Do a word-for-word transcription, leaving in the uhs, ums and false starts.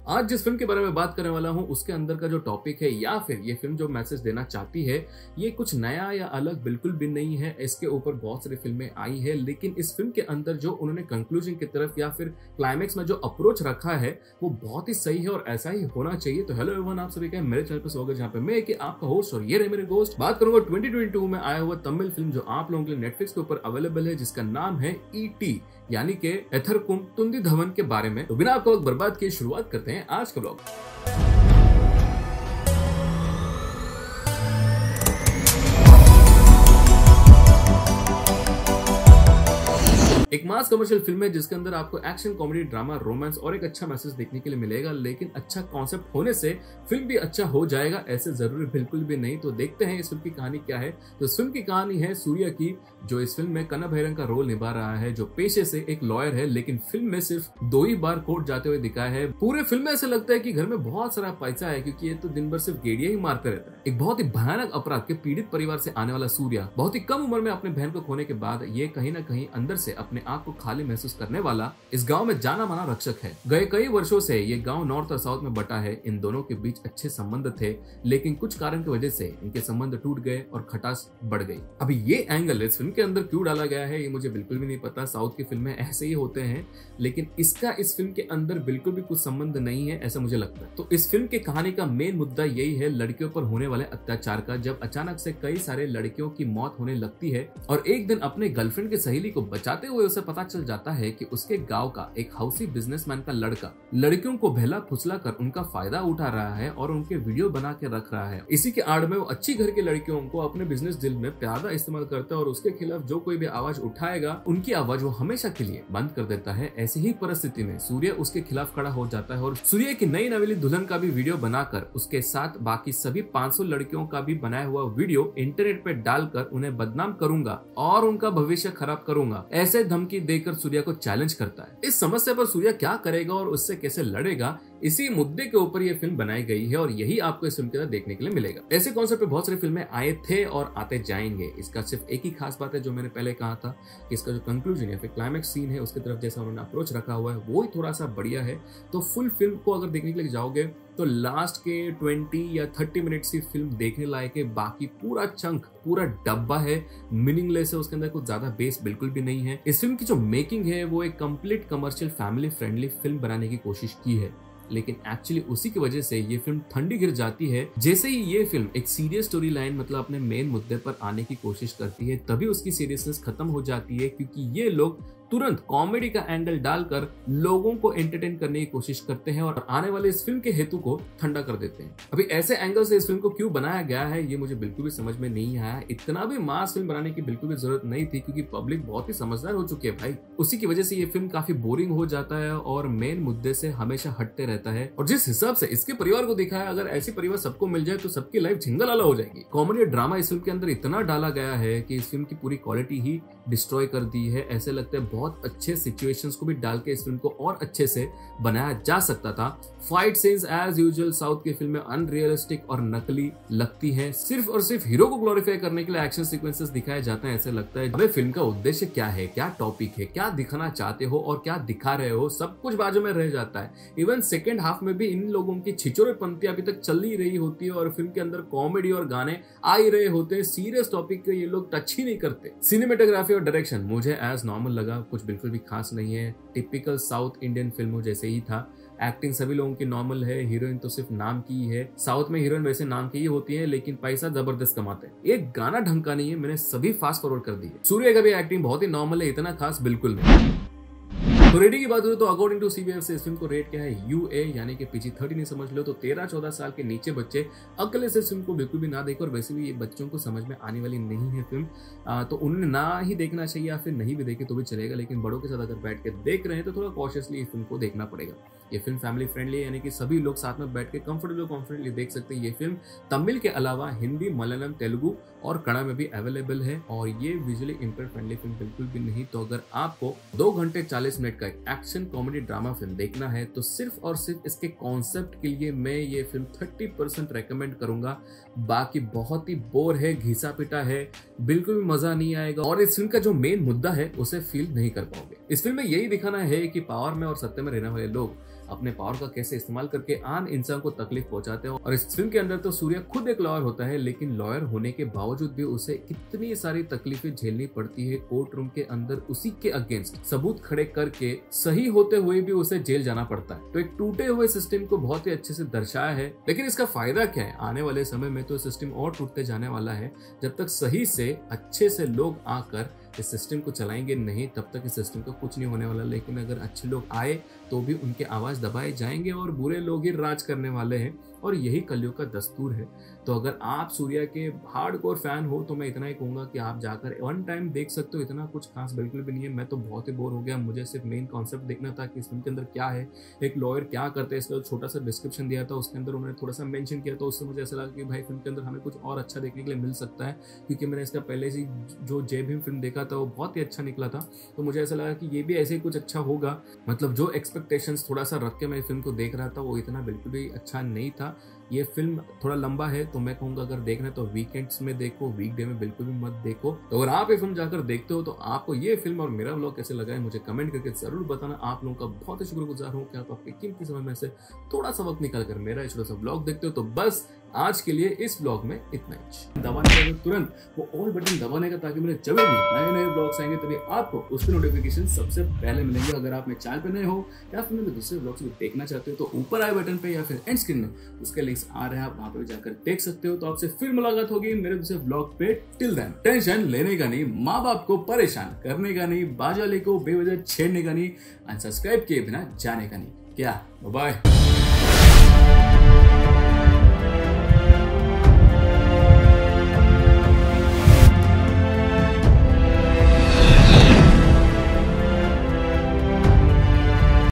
आज जिस फिल्म के बारे में बात करने वाला हूं उसके अंदर का जो टॉपिक है या फिर ये फिल्म जो मैसेज देना चाहती है ये कुछ नया या अलग बिल्कुल भी नहीं है। इसके ऊपर बहुत सारी फिल्में आई है, लेकिन इस फिल्म के अंदर जो उन्होंने कंक्लूजन की तरफ या फिर क्लाइमेक्स में जो अप्रोच रखा है वो बहुत ही सही है और ऐसा ही होना चाहिए। तो हेलो एवरीवन, आप सभी का मेरे चैनल पर स्वागत है जहाँ पे मैं कि आपका होस्ट और ये रहे मेरे दोस्त। बात करूंगा ट्वेंटी ट्वेंटी टू में आया हुआ तमिल फिल्म जो आप लोगों के लिए नेटफ्लिक्स के ऊपर अवेलेबल है, जिसका नाम है ई टी यानी के एथरकुम तुंदी धवन के बारे में। तो बिना आपको वक्त बर्बाद किए शुरुआत करते हैं आज का ब्लॉग। एक मास कमर्शियल फिल्म है जिसके अंदर आपको एक्शन, कॉमेडी, ड्रामा, रोमांस और एक अच्छा मैसेज देखने के लिए मिलेगा, लेकिन अच्छा कॉन्सेप्ट होने से फिल्म भी अच्छा हो जाएगा ऐसे जरूरी बिल्कुल भी नहीं। तो देखते हैं इस फिल्म की कहानी क्या है। तो इस फिल्म की कहानी है सूर्या की, जो इस फिल्म में कन्ना भैरन का रोल निभा रहा है, जो पेशे से एक लॉयर है लेकिन फिल्म में सिर्फ दो ही बार कोर्ट जाते हुए दिखाया है। पूरे फिल्म में ऐसे लगता है कि घर में बहुत सारा पैसा है क्योंकि ये तो दिन भर सिर्फ गेड़िया ही मारते रहता है। एक बहुत ही भयानक अपराध के पीड़ित परिवार से आने वाला सूर्या बहुत ही कम उम्र में अपने बहन को खोने के बाद ये कहीं ना कहीं अंदर से अपने आप को खाली महसूस करने वाला इस गांव में जाना माना रक्षक है। गए कई वर्षों से ये गांव नॉर्थ और साउथ में बटा है। इन दोनों के बीच अच्छे संबंध थे, लेकिन कुछ कारण की वजह से इनके संबंध टूट गए और खटास बढ़ गई। अभी ये एंगल इस फिल्म के अंदर क्यों डाला गया है ये मुझे बिल्कुल भी नहीं पता। साउथ की फिल्में ऐसे ही होते हैं, लेकिन इसका इस फिल्म के अंदर बिल्कुल भी कुछ संबंध नहीं है ऐसा मुझे लगता है। तो इस फिल्म की कहानी का मेन मुद्दा यही है लड़कियों पर होने वाले अत्याचार का। जब अचानक से कई सारे लड़कियों की मौत होने लगती है और एक दिन अपने गर्लफ्रेंड की सहेली को बचाते हुए उसे पता चल जाता है कि उसके गांव का एक हाउसी बिजनेसमैन का लड़का लड़कियों को बहला फुसला कर उनका फायदा उठा रहा है और उनके वीडियो बना के रख रहा है। इसी के आड़ में वो अच्छी घर की लड़कियों को अपने बिजनेस डील में प्यादा इस्तेमाल करता है और उसके खिलाफ जो कोई भी आवाज उठाएगा उनकी आवाज वो हमेशा के लिए बंद कर देता है। ऐसी ही परिस्थिति में सूर्य उसके खिलाफ खड़ा हो जाता है और सूर्य की नई नवेली दुल्हन का भी वीडियो बनाकर उसके साथ बाकी सभी पाँच सौ लड़कियों का भी बनाया हुआ वीडियो इंटरनेट पे डालकर उन्हें बदनाम करूंगा और उनका भविष्य खराब करूंगा ऐसे धमकी देकर सूर्य को चैलेंज करता है। इस समस्या पर सूर्या क्या करेगा और उससे कैसे लड़ेगा, इसी मुद्दे के ऊपर ये फिल्म बनाई गई है और यही आपको इस फिल्म के अंदर देखने के लिए मिलेगा। ऐसे कॉन्सेप्ट पे बहुत सारी फिल्में आए थे और आते जाएंगे। इसका सिर्फ एक ही खास बात है जो मैंने पहले कहा था कि इसका जो कंक्लूजन है फिर क्लाइमेक्स सीन है उसकी तरफ जैसा उन्होंने अप्रोच रखा हुआ है वो ही थोड़ा सा बढ़िया है। तो फुल फिल्म को अगर देखने के लिए जाओगे तो लास्ट के ट्वेंटी या थर्टी मिनट्स की फिल्म देखने लायक है। बाकी पूरा चंक पूरा डब्बा है, मीनिंगलेस है, उसके अंदर कुछ ज्यादा बेस बिल्कुल भी नहीं है। इस फिल्म की जो मेकिंग है वो एक complete commercial family friendly film बनाने की कोशिश की है, लेकिन एक्चुअली उसी की वजह से ये फिल्म ठंडी गिर जाती है। जैसे ही ये फिल्म एक सीरियस स्टोरी लाइन मतलब अपने मेन मुद्दे पर आने की कोशिश करती है तभी उसकी सीरियसनेस खत्म हो जाती है, क्योंकि ये लोग तुरंत कॉमेडी का एंगल डालकर लोगों को एंटरटेन करने की कोशिश करते हैं और आने वाले इस फिल्म के हेतु को ठंडा कर देते हैं। अभी ऐसे एंगल से इस फिल्म को क्यों बनाया गया है ये मुझे बिल्कुल भी समझ में नहीं आया। इतना भी मास फिल्म बनाने की बिल्कुल भी जरूरत नहीं थी, क्योंकि पब्लिक बहुत ही समझदार हो चुकी है भाई। उसी की वजह से ये फिल्म काफी बोरिंग हो जाता है और मेन मुद्दे से हमेशा हटते रहता है। और जिस हिसाब से इसके परिवार को दिखाया, अगर ऐसी परिवार सबको मिल जाए तो सबकी लाइफ झिंगल आला हो जाएगी। कॉमेडी और ड्रामा इस फिल्म के अंदर इतना डाला गया है कि इस फिल्म की पूरी क्वालिटी ही डिस्ट्रॉय कर दी है। ऐसे लगता है बहुत अच्छे सिचुएशंस को भी डाल के इस फिल्म को और अच्छे से बनाया जा सकता था। Fight scenes as usual south की फिल्में अनरियलिस्टिक और नकली लगती हैं। सिर्फ और सिर्फ हीरो को ग्लोरीफाई करने के लिए एक्शन सीक्वेंसेस दिखाए जाते हैं। ऐसे लगता है हमें फिल्म का उद्देश्य क्या है, क्या टॉपिक है, क्या दिखाना चाहते हो और क्या दिखा रहे हो, सब कुछ बाजू में रह जाता है। इवन सेकेंड हाफ में भी इन लोगों की छिछोरे पंक्ति अभी तक चल ही रही होती है और फिल्म के अंदर कॉमेडी और गाने आ ही रहे होते हैं। सीरियस टॉपिक को ये लोग टच ही नहीं करते। सिनेमेटोग्राफी और डायरेक्शन मुझे एज नॉर्मल लगा, कुछ बिल्कुल भी खास नहीं है। टिपिकल साउथ इंडियन फिल्मों जैसे ही था। एक्टिंग सभी लोगों की नॉर्मल है, हीरोइन तो सिर्फ नाम की ही है। साउथ में हीरोइन वैसे नाम की ही होती है, लेकिन पैसा जबरदस्त कमाते हैं। एक गाना ढंग का नहीं है, मैंने सभी फास्ट फॉरवर्ड कर दी है। सूर्य का भी एक्टिंग बहुत ही नॉर्मल है, इतना खास बिल्कुल नहीं। तो रेटिंग की बात करें तो अकॉर्डिंग टू सीबीएफ से इस फिल्म को रेट क्या है यू ए यानी कि पीजी थर्टीन समझ लो। तो तेरह चौदह साल के नीचे बच्चे अकेले से इस फिल्म को बिल्कुल भी ना देखें, और वैसे भी ये बच्चों को समझ में आने वाली नहीं है फिल्म, आ, तो उन्हें ना ही देखना चाहिए या फिर नहीं भी देखे तो भी चलेगा। लेकिन बड़ों के साथ अगर बैठ के देख रहे हैं तो थोड़ा कॉशियसली इस फिल्म को देखना पड़ेगा। ये फिल्म फैमिली फ्रेंडली है, यानी कि सभी लोग साथ में बैठ के कंफर्टेबल कॉन्फिडेंटली देख सकते हैं। ये फिल्म तमिल के अलावा हिंदी, मलयालम, तेलुगु और कन्नड़ में भी अवेलेबल है और ये विजुअली इंपेयर्ड फ्रेंडली फिल्म बिल्कुल भी नहीं। तो अगर आपको दो घंटे चालीस मिनट का एक एक्शन कॉमेडी ड्रामा फिल्म देखना है तो सिर्फ और सिर्फ इसके कॉन्सेप्ट के लिए मैं ये फिल्म तीस परसेंट रेकमेंड करूंगा। बाकी बहुत ही बोर है, घिसा पिटा है, बिल्कुल भी मजा नहीं आएगा और इस फिल्म का जो मेन मुद्दा है उसे फील नहीं कर पाओगे। इस फिल्म में यही दिखाना है कि पावर में और सत्य में रहने वाले लोग अपने पावर का कैसे इस्तेमाल करके आम इंसान को तकलीफ पहुंचाते हैं। और इस फिल्म के अंदर तो सूर्या खुद एक लॉयर होता है, लेकिन लॉयर होने के बावजूद भी उसे कितनी सारी तकलीफें झेलनी पड़ती है। कोर्ट रूम के अंदर उसी के अगेंस्ट सबूत खड़े करके सही होते हुए भी उसे जेल जाना पड़ता है। तो एक टूटे हुए सिस्टम को बहुत ही अच्छे से दर्शाया है। लेकिन इसका फायदा क्या है, आने वाले समय में तो सिस्टम और टूटते जाने वाला है। जब तक सही से अच्छे से लोग आकर इस सिस्टम को चलाएंगे नहीं, तब तक इस सिस्टम का कुछ नहीं होने वाला। लेकिन अगर अच्छे लोग आए तो भी उनके आवाज दबाए जाएंगे और बुरे लोग ही राज करने वाले हैं, और यही कलयुग का दस्तूर है। तो अगर आप सूर्या के हार्डकोर फैन हो तो मैं इतना ही कहूंगा कि आप जाकर वन टाइम देख सकते हो। इतना कुछ खास बिल्कुल भी नहीं है। मैं तो बहुत ही बोर हो गया। मुझे सिर्फ मेन कॉन्सेप्ट देखना था कि इस फिल्म के अंदर क्या है, एक लॉयर क्या करते हैं। इसका छोटा सा डिस्क्रिप्शन दिया था, उसके अंदर उन्होंने थोड़ा सा मेंशन किया, तो उससे मुझे ऐसा लगा कि भाई फिल्म के अंदर हमें कुछ और अच्छा देखने के लिए मिल सकता है। क्योंकि मैंने इसका पहले से जो जय भीम फिल्म देखा था वो बहुत ही अच्छा निकला था, तो मुझे ऐसा लगा कि ये भी ऐसे ही कुछ अच्छा होगा। मतलब जो एक्सपेक्टेशंस थोड़ा सा रख के मैं फिल्म को देख रहा था वो इतना बिल्कुल भी अच्छा नहीं था। ये फिल्म थोड़ा लंबा है, तो मैं कहूंगा अगर देखना है तो वीकेंड्स में देखो, वीकडे में बिल्कुल भी मत देखो। तो अगर आप ये फिल्म जाकर देखते हो तो आपको ये फिल्म और मेरा व्लॉग कैसे लगा है मुझे कमेंट करके जरूर बताना। आप लोगों का बहुत ही शुक्रगुजार हूँ कि आप अपने कीमती समय में से थोड़ा सा वक्त निकाल कर मेरा छोटा सा व्लॉग देखते हो। तो बस आज के लिए इस व्लॉग में इतना ही। दबाने का तुरंत वो ऑल बटन दबाने का, ताकि मेरे जब भी नए नए व्लॉग्स आएंगे तभी आपको उसके नोटिफिकेशन सबसे पहले मिलेंगे। अगर आप मेरे चैनल पे नए हो या फिर मेरे दूसरे व्लॉग्स को देखना चाहते हो तो ऊपर आए बटन पे या फिर एंड स्क्रीन में उसके लिंक्स आ रहे हैं, आप वहां पे जाकर देख सकते हो। तो आपसे फिर मुलाकात होगी मेरे दूसरे व्लॉग पे। टिल देन टेंशन लेने का नहीं, माँ बाप को परेशान करने का नहीं, बाजाले को बेवजह छेड़ने का नहीं, अनसब्सक्राइब किए बिना जाने का नहीं। क्या बाय।